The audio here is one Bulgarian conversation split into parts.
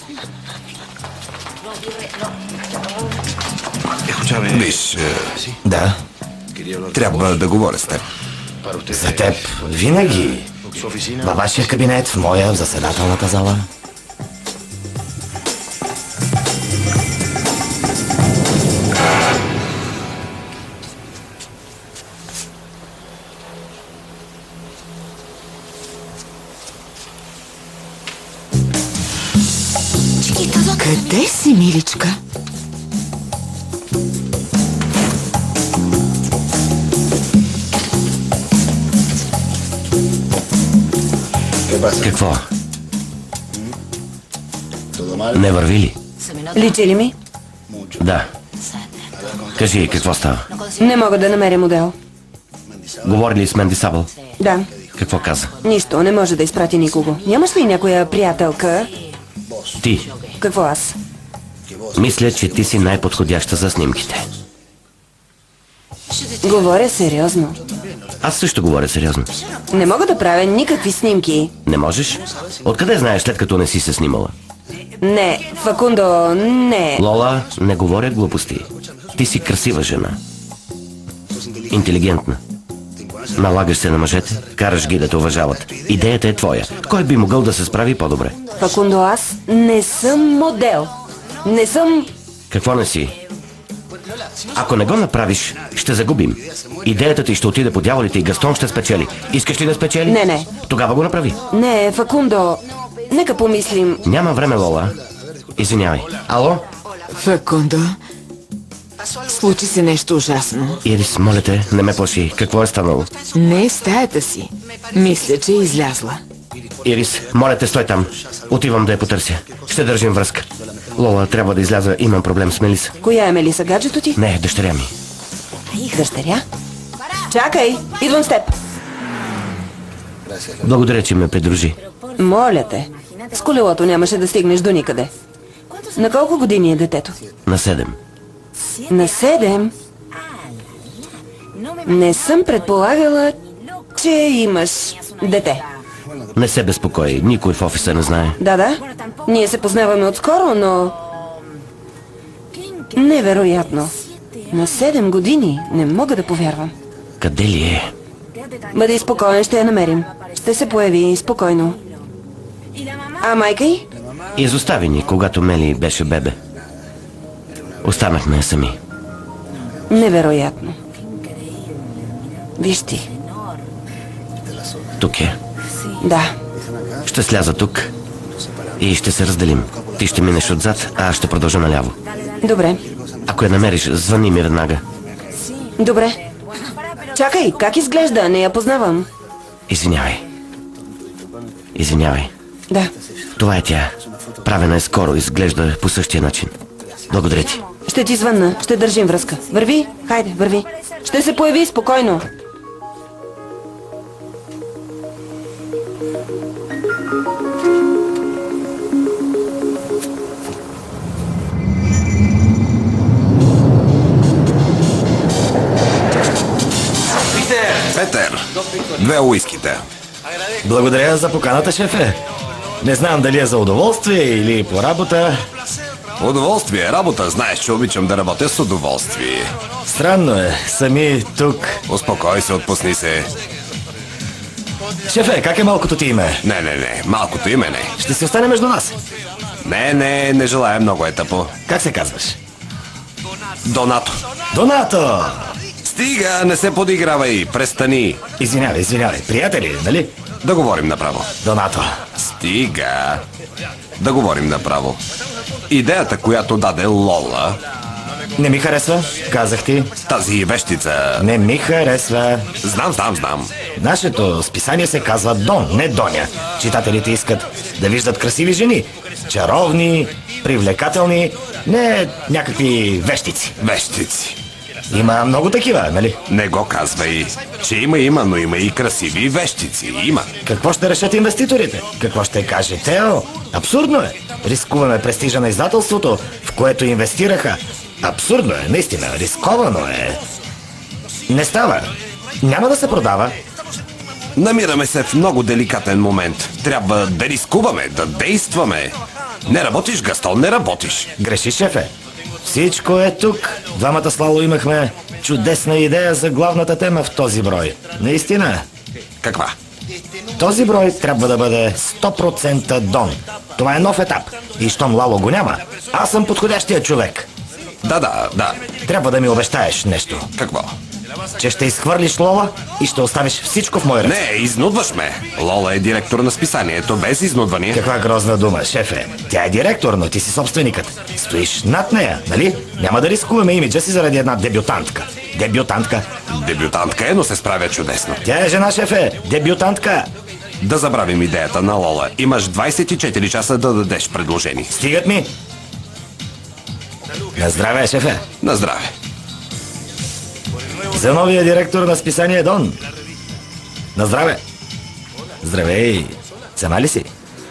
Виж, Да, трябва да говоря с теб. за теб винаги. Във вашия кабинет, в моя, в заседателната зала. Къде си, миличка? Какво? Не върви ли? Личи ли ми? Да. Кажи, какво става? Не мога да намеря модел. Говори ли с Менди Сабъл? Да, Какво каза? нищо, не може да изпрати никого. Нямаш ли някоя приятелка? Ти. Какво аз? Мисля, че ти си най-подходяща за снимките. Говоря сериозно. Аз също говоря сериозно. Не мога да правя никакви снимки. Не можеш? Откъде знаеш, след като не си се снимала? Не, Факундо, не. Лола, не говоря глупости. Ти си красива жена. Интелигентна. Налагаш се на мъжете, караш ги да те уважават. Идеята е твоя. Кой би могъл да се справи по-добре? Факундо, аз не съм модел. Не съм... Какво не си? Ако не го направиш, ще загубим. Идеята ти ще отиде по дяволите и Гастон ще спечели. Искаш ли да спечели? Не. Тогава го направи. Не, Факундо, нека помислим. Няма време, Лола. Извинявай. Ало? Факундо, случи се нещо ужасно. Ирис, моля те, не ме плаши. Какво е станало? Не е в стаята си. Мисля, че е излязла. Ирис, моля те, стой там. Отивам да я потърся. Ще държим връзка. Лола, трябва да изляза. Имам проблем с Мелиса. Коя е Мелиса, гаджето ти? Не, дъщеря ми. Дъщеря? Чакай, идвам с теб. Благодаря, че ме придружи. Моля те, с колелото нямаше да стигнеш до никъде. На колко години е детето? На 7. На 7? Не съм предполагала, че имаш дете. Не се безпокой. Никой в офиса не знае. Да. Ние се познаваме отскоро, но... Невероятно. На 7 години не мога да повярвам. Къде ли е? Бъди спокоен, ще я намерим. Ще се появи спокойно. А майка й? Изостави ни, когато Мели беше бебе. Останахме сами. Невероятно. Виж ти. Тук е. Да. Ще сляза тук и ще се разделим. Ти ще минеш отзад, а аз ще продължа наляво. Добре. Ако я намериш, звъни ми веднага. Добре. Чакай, как изглежда? Не я познавам. Извинявай. Извинявай. Да. Това е тя. Правена е скоро, изглежда по същия начин. Благодаря ти. Ще ти звънна, ще държим връзка. Върви, хайде, върви. Ще се появи спокойно. Петър, 2 уиските. Благодаря за поканата, шефе. Не знам дали е за удоволствие или по работа. Удоволствие, работа. Знаеш, че обичам да работя с удоволствие. Странно е, сами тук. Успокой се, отпусни се. Шефе, как е малкото ти име? Не, малкото име не. Ще си остане между нас. Не желая, много е тъпо. Как се казваш? Донато. Донато! Стига, не се подигравай, престани. Извинявай, приятели, нали? Да говорим направо. Донато. Стига. Да говорим направо. Идеята, която даде Лола... Не ми харесва, казах ти. Тази вещица... Не ми харесва. Знам. Нашето списание се казва Дон, не Доня. Читателите искат да виждат красиви жени. Чаровни, привлекателни, не някакви вещици. Вещици. Има много такива, нали? Не го казвай. Че има, но има и красиви вещици. Има. Какво ще решат инвеститорите? Какво ще каже Тео? Абсурдно е. Рискуваме престижа на издателството, в което инвестираха. Абсурдно е, наистина. Рисковано е. Не става. Няма да се продава. Намираме се в много деликатен момент. Трябва да рискуваме, да действаме. Не работиш, Гастон, не работиш. Греши, шефе. Всичко е тук. Двамата с Лало имахме чудесна идея за главната тема в този брой. Наистина. Каква? Този брой трябва да бъде 100% Дон. Това е нов етап. И щом Лало го няма, аз съм подходящия човек. Да. Трябва да ми обещаеш нещо. Какво? Че ще изхвърлиш Лола и ще оставиш всичко в мой ръце. Не, изнудваш ме. Лола е директор на списанието, без изнудване. Каква грозна дума, шефе. Тя е директор, но ти си собственикът. Стоиш над нея, нали? Няма да рискуваме имиджа си заради една дебютантка. Дебютантка. Дебютантка е, но се справя чудесно. Тя е жена, шефе. Дебютантка. Да забравим идеята на Лола. Имаш 24 часа да дадеш предложение. Стигат ми. На здраве, шефе. На здраве. За новия директор на списание Дон. На здраве. Здравей. Сама ли си?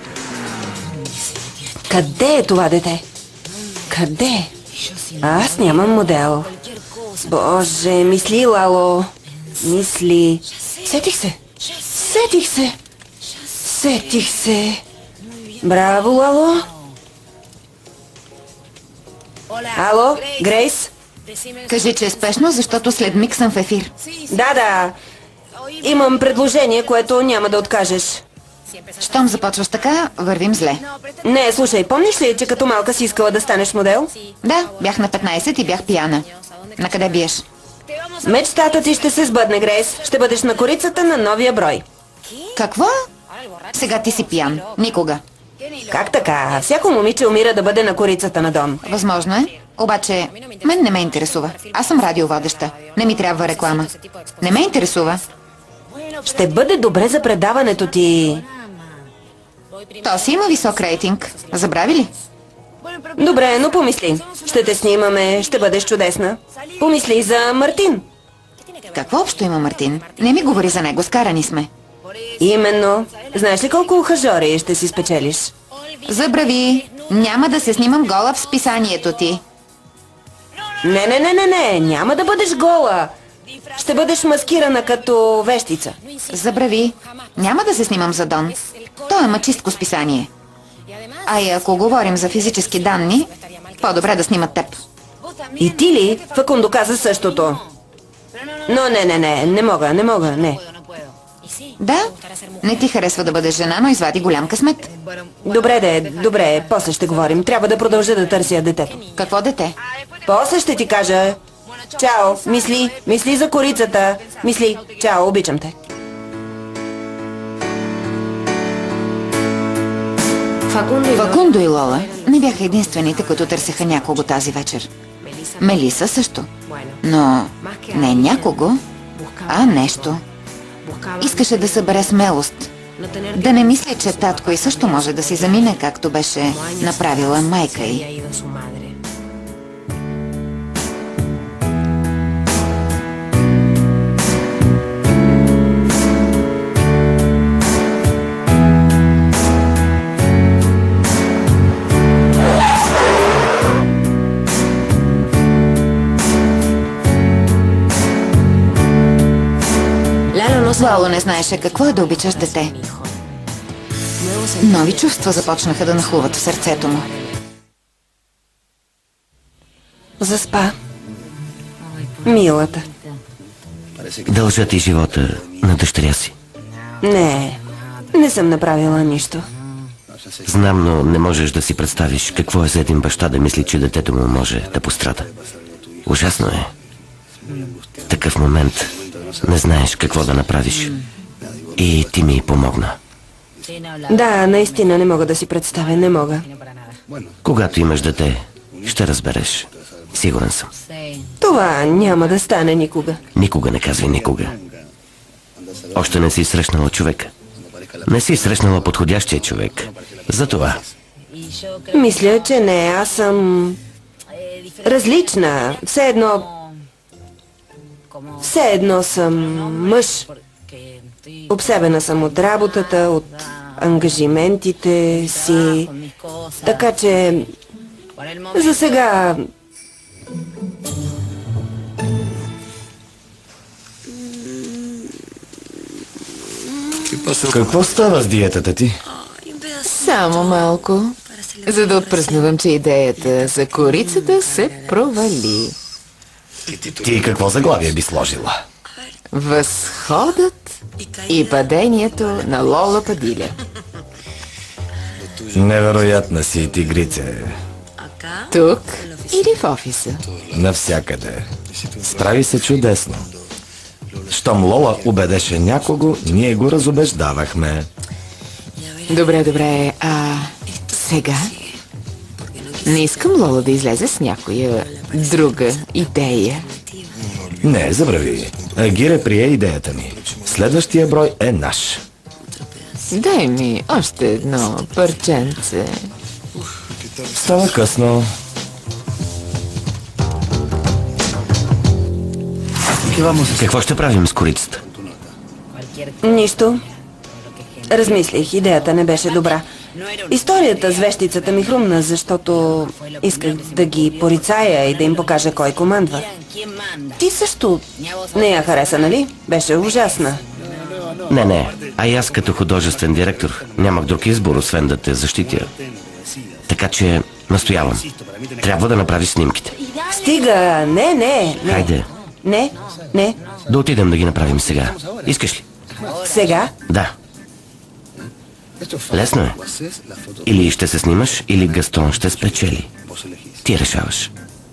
Къде е това дете? Къде? Аз нямам модел. Боже, мисли, Лало. Мисли. Сетих се. Браво, Лало. Ало, Грейс? Кажи, че е спешно, защото след миг съм в ефир. Да. Имам предложение, което няма да откажеш. Щом започваш така, вървим зле. Не, слушай, помниш ли, че като малка си искала да станеш модел? Да, бях на 15 и бях пияна. Накъде биеш? Мечтата ти ще се сбъдне, Грейс. Ще бъдеш на корицата на новия брой. Какво? Сега ти си пиян. Никога. Как така? Всяко момиче умира да бъде на корицата на Дон. Възможно е. Обаче, мен не ме интересува. Аз съм радиоводеща. Не ми трябва реклама. Не ме интересува. Ще бъде добре за предаването ти. То си има висок рейтинг. Забрави ли? Добре, но помисли. Ще те снимаме, ще бъдеш чудесна. Помисли за Мартин. Какво общо има Мартин? Не ми говори за него, скарани сме. Именно. Знаеш ли колко ухажори ще си спечелиш? Забрави. Няма да се снимам гола в списанието ти. Не. Няма да бъдеш гола. Ще бъдеш маскирана като вещица. Забрави. Няма да се снимам за Дон. То е мачистко списание. А и ако говорим за физически данни, по-добре да снимат теб. И ти ли? Факундо каза същото. Но не мога. Да, не ти харесва да бъдеш жена, но извади голям късмет. Добре, после ще говорим. Трябва да продължа да търся детето. Какво дете? После ще ти кажа. Чао, мисли за корицата. Мисли, чао, обичам те. Факундо и Лола не бяха единствените, които търсеха някого тази вечер. Мелиса също. Но не някого, а нещо. Искаше да събере смелост. Да не мисли, че татко и също може да си замине, както беше направила майка й. Лало не знаеше какво е да обичаш дете. Нови чувства започнаха да нахлуват в сърцето му. Заспа. Милата. Дължа ти живота на дъщеря си. Не съм направила нищо. Знам, но не можеш да си представиш какво е за един баща да мисли, че детето му може да пострада. Ужасно е. В такъв момент не знаеш какво да направиш. И ти ми помогна. Да, наистина не мога да си представя, не мога. Когато имаш дете, ще разбереш. Сигурен съм. Това няма да стане никога. Никога не казвай никога. Още не си срещнала човека. Не си срещнала подходящия човек. Затова. Мисля, че не. Аз съм различна. Все едно съм мъж. Обсебена съм от работата, от ангажиментите си. Така че за сега... Какво става с диетата ти? Само малко. За да отпразнувам, че идеята за корицата се провали. Ти какво заглавие би сложила? Възходът и падението на Лола Падиля. Невероятна си, тигрице. Тук или в офиса? Навсякъде. Справи се чудесно. Щом Лола убедеше някого, ние го разубеждавахме. Добре, сега? Не искам Лола да излезе с някоя друга идея. Не, забрави. Агире прие идеята ми. Следващия брой е наш. Дай ми още едно парченце. Става късно. Какво ще правим с корицата? Нищо. Размислих, идеята не беше добра. Историята с вещицата ми хрумна, защото исках да ги порицая и да им покажа кой командва. Ти също не я хареса, нали? Беше ужасна. Не. А и аз като художествен директор нямах друг избор, освен да те защитя. Така че настоявам. Трябва да направиш снимките. Стига! Не. Хайде. Не. Да отидем да ги направим сега. Искаш ли? Сега? Да. Лесно е. Или ще се снимаш, или Гастон ще спечели. Ти решаваш.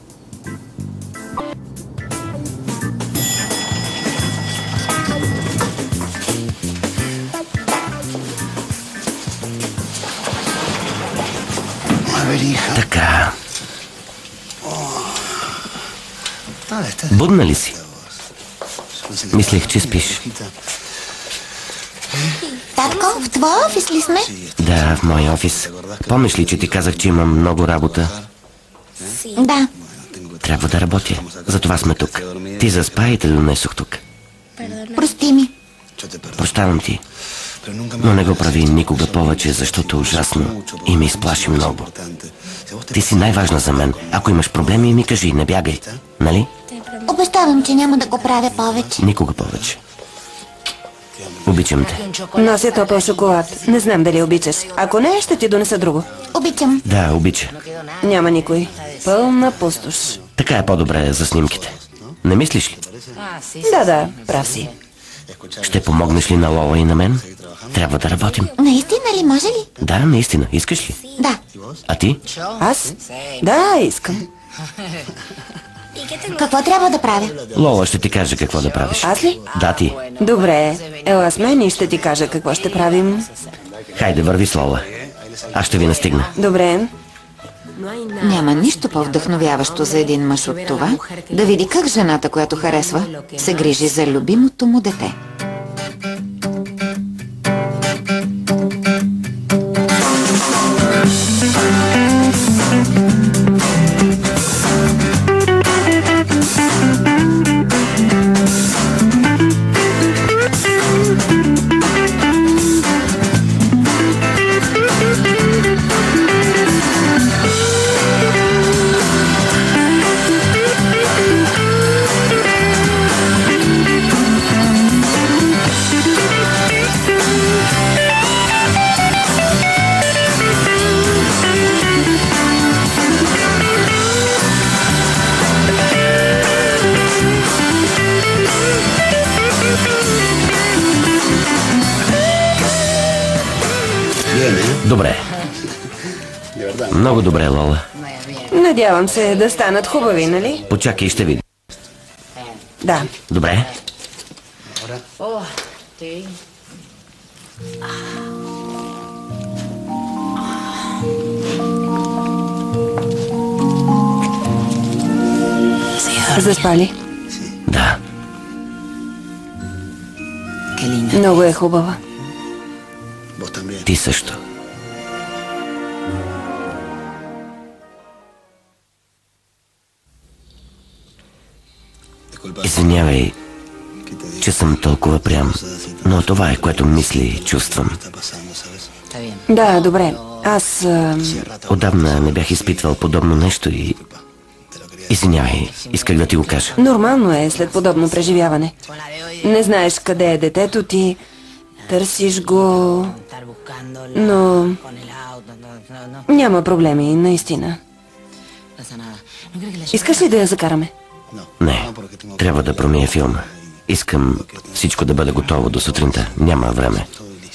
Така. Будна ли си? Мислех, че спиш. Татко, в твоя офис ли сме? Да, в моя офис. Помниш ли, че ти казах, че имам много работа? Да. Трябва да работя. Затова сме тук. Ти заспа и те донесох тук. Прости ми. Прощавам ти. Но не го прави никога повече, защото е ужасно и ме изплаши много. Ти си най-важна за мен. Ако имаш проблеми, ми кажи, не бягай. Нали? Обещавам, че няма да го правя повече. Никога повече. Обичам те. Нося топъл шоколад. Не знам дали обичаш. Ако не, ще ти донеса друго. Обичам. Да, обича. Няма никой. Пълна пустош. Така е по-добре за снимките. Не мислиш ли? Да, прав си. Ще помогнеш ли на Лола и на мен? Трябва да работим. Наистина ли, може ли? Да, наистина. Искаш ли? Да. А ти? Аз? Да, искам. Какво трябва да правя? Лола ще ти каже какво да правиш. Аз ли? Да, ти. Добре. Ела с мен и ще ти кажа какво ще правим. Хайде, върви с Лола. Аз ще ви настигна. Добре. Няма нищо по-вдъхновяващо за един мъж от това, да види как жената, която харесва, се грижи за любимото му дете. Добре. Много добре, Лола. Надявам се да станат хубави, нали? Почакай, ще види. Да. Добре. Заспали? Да. Много е хубава. Ти също. Извинявай, че съм толкова прям, но това е, което мисля и чувствам. Да, добре. Аз... Отдавна не бях изпитвал подобно нещо и... Извинявай, исках да ти го кажа. Нормално е след подобно преживяване. Не знаеш къде е детето ти, Търсиш го, но няма проблеми, наистина. Искаш ли да я закараме? Не, трябва да промия филма. Искам всичко да бъде готово до сутринта. Няма време.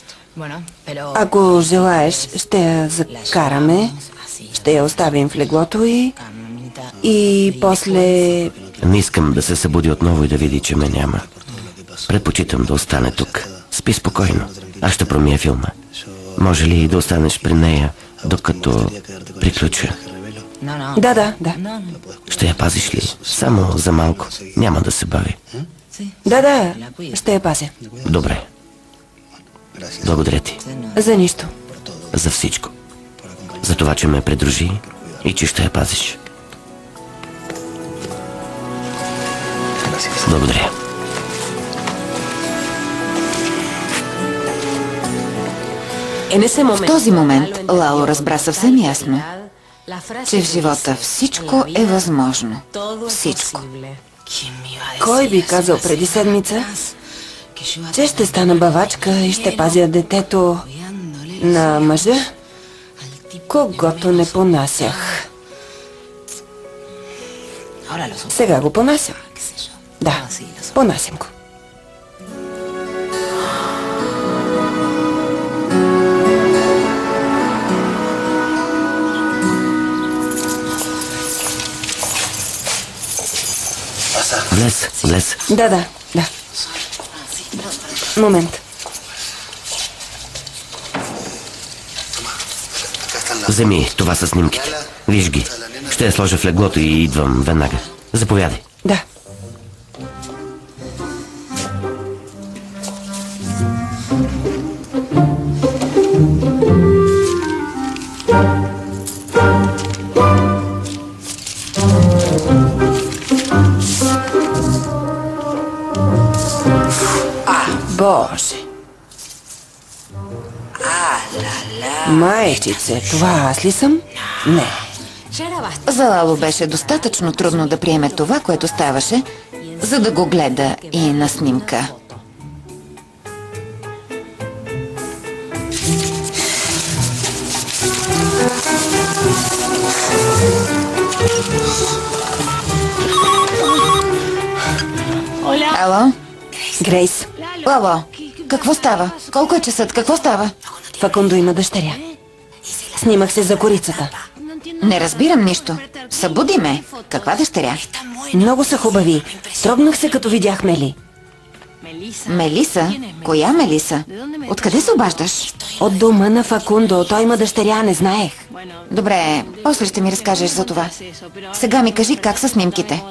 Ако желаеш, ще я закараме, ще я оставим в леглото и после... Не искам да се събуди отново и да види, че ме няма. Предпочитам да остане тук. Спи спокойно. Аз ще промия филма. Може ли да останеш при нея, докато приключа? Да. Ще я пазиш ли? Само за малко. Няма да се бави. Да, ще я пазя. Добре. Благодаря ти. За нищо. За всичко. За това, че ме придружи и че ще я пазиш. Благодаря. В този момент Лало разбра съвсем ясно, че в живота всичко е възможно. Всичко. Кой би казал преди седмица, че ще стана бавачка и ще пазя детето на мъжа, когото не понасях. Сега го понасям. Да, понасям го. Влез. Да. Момент. Вземи, това са снимките. Виж ги. Ще я сложа в леглото и идвам веднага. Заповядай. Да. Боже! Майчице, това аз ли съм? Не. За Лало беше достатъчно трудно да приеме това, което ставаше, за да го гледа и на снимка. Ало? Грейс, Лало, какво става? Колко е часът? Какво става? Факундо има дъщеря. Снимах се за корицата. Не разбирам нищо. Събуди ме. Каква дъщеря? Много са хубави. Трогнах се, като видях Мели. Мелиса? Коя Мелиса? Откъде се обаждаш? От дома на Факундо. Той има дъщеря, не знаех. Добре, после ще ми разкажеш за това. Сега ми кажи как са снимките.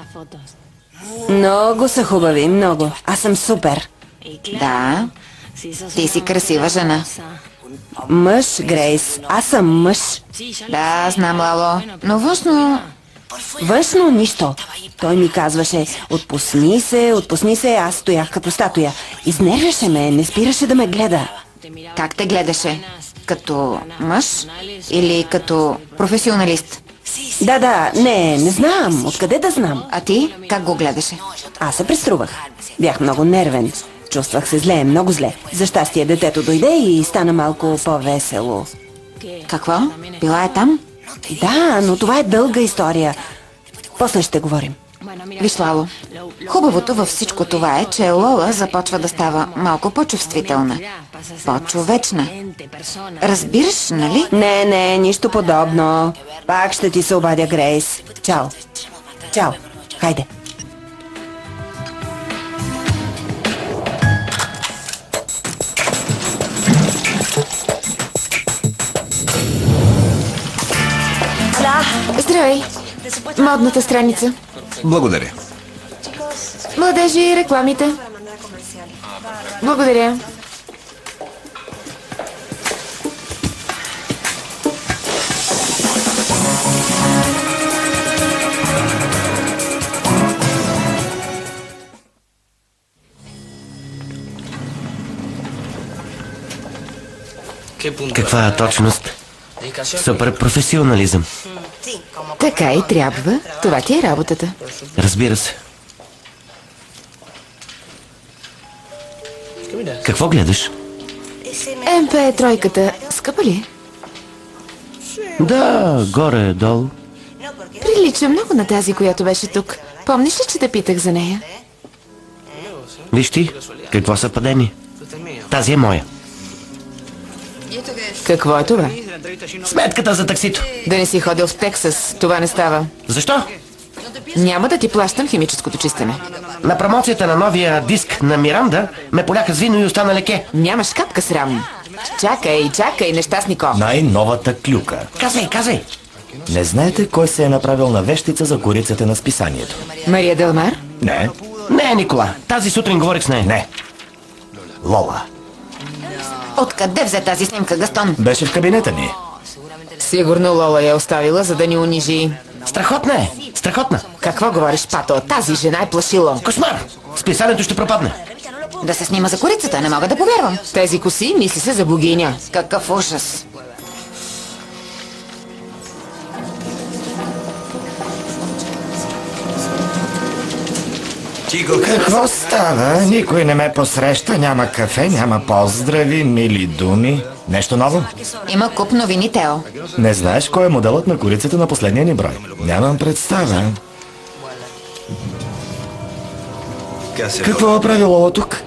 Много са хубави, много. Аз съм супер. Да, ти си красива жена. Мъж, Грейс. Аз съм мъж. Да, знам, Лало. Но външно... Външно нищо. Той ми казваше, отпусни се, аз стоях като статуя. Изнервяше ме, не спираше да ме гледа. Как те гледаше? Като мъж или като професионалист? Да, не знам. Откъде да знам? А ти как го гледаше? Аз се преструвах. Бях много нервен. Чувствах се зле, много зле. За щастие детето дойде и стана малко по-весело. Какво? Била е там? Да, но това е дълга история. После ще говорим. Виж, Лало, хубавото във всичко това е, че Лола започва да става малко по-чувствителна, по-човечна. Разбираш, нали? Не, нищо подобно. Пак ще ти се обадя, Грейс. Чао. Хайде. Здравей! Модната страница. Благодаря. Младежи, рекламите. Благодаря. Каква точност? Супер професионализъм. Така и трябва. Това ти е работата. Разбира се. Какво гледаш? МП3-ката скъпа ли? Да, горе-долу. Прилича много на тази, която беше тук. Помниш ли, че те питах за нея? Виж ти, какво съвпадение. Тази е моя. Какво е това? Сметката за таксито. Да не си ходил в Тексас. Това не става. Защо? Няма да ти плащам химическото чистене. На промоцията на новия диск на Миранда ме поляха с вино и остана леке. Нямаш капка срам. Чакай, нещастнико. Най-новата клюка. Казвай. Не знаете кой се е направил на вещица за корицата на списанието? Мария Делмар? Не, Не, Никола. Тази сутрин говорих с нея. не. Лола. Откъде взе тази снимка, Гастон? Беше в кабинета ни. Сигурно Лола я оставила, за да ни унижи. Страхотна е. Страхотна. Какво говориш, Пато? Тази жена е плашило. Кошмар. Списанието ще пропадне. Да се снима за корицата, не мога да повярвам. Тези коси мисли се за богиня. Какъв ужас. Какво става? Никой не ме посреща, няма кафе, няма поздрави, мили думи. Нещо ново? Има куп новини, Тео. Не знаеш кой е моделът на корицата на последния ни брой? Нямам представа. Какво е прави Лола тук?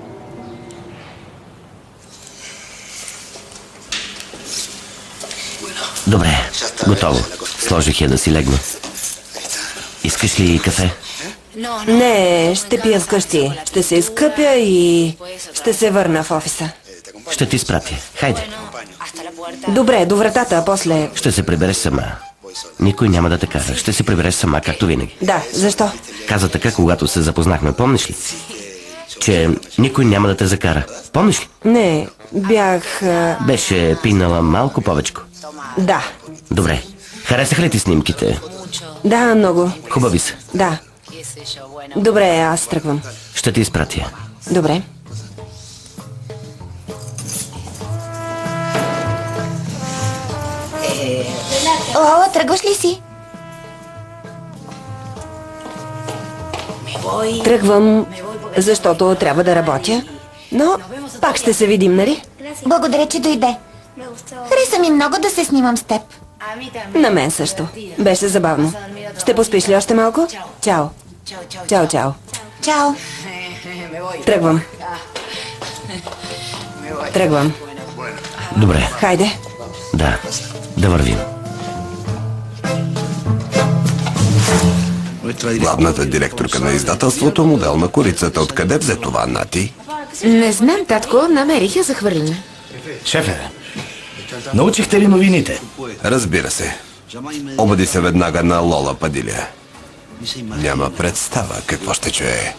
Добре, готово. Сложих я да си легне. Искаш ли кафе? Не, ще пия вкъщи. Ще се изкъпя и ще се върна в офиса. Ще ти спратя. Хайде. Добре, до вратата, а после... Ще се прибереш сама. Никой няма да те кара. Ще се прибереш сама, както винаги. Да, защо? Каза така, когато се запознахме. Помниш ли? Че никой няма да те закара. Помниш ли? Не, бях... Беше пинала малко повечко. Да. Добре. Харесаха ли ти снимките? Да, много. Хубави са. Да. Добре, аз тръгвам. Ще ти изпратя. Добре. Лола, тръгваш ли си? Тръгвам, защото трябва да работя. Но пак ще се видим, нали? Благодаря, че дойде. Хареса ми много да се снимам с теб. На мен също. Беше забавно. Ще поспиш ли още малко? Чао. Чао, чао. Чао. Тръгвам. Тръгвам. Добре. Хайде. Да вървим. Главната директорка на издателството, модел на корицата. Откъде взе това, Нати? Не знам, татко, намерих я захвърлена. Шефе, научихте ли новините? Разбира се. Обади се веднага на Лола Падиля. Няма представа какво ще чуе.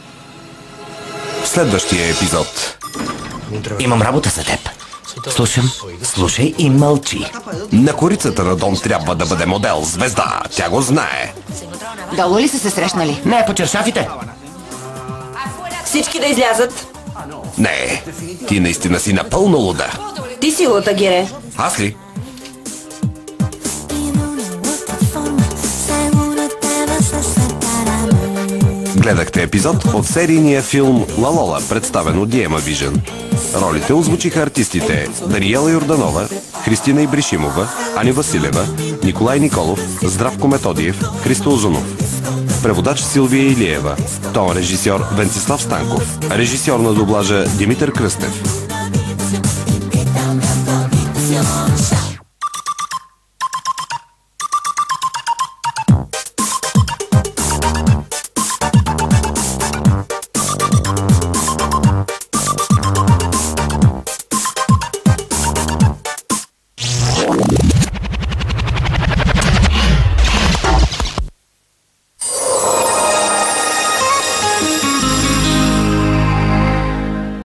В следващия епизод. Имам работа за теб. Слушам. Слушай и мълчи. На корицата на Дом трябва да бъде модел, звезда. Тя го знае. Долу ли са се срещнали? Не, по чершафите. Всички да излязат. Не, ти наистина си напълно луда. Ти си лута, Гере. Аз ли? Гледахте епизод от серийния филм «Ла Лола», представен от Диема Вижен. Ролите озвучиха артистите Даниела Йорданова, Христина Ибришимова, Ани Василева, Николай Николов, Здравко Методиев, Христо Озунов. Преводач Силвия Илиева. Тон режисьор Венцислав Станков. Режисьор на дублажа Димитър Кръстев.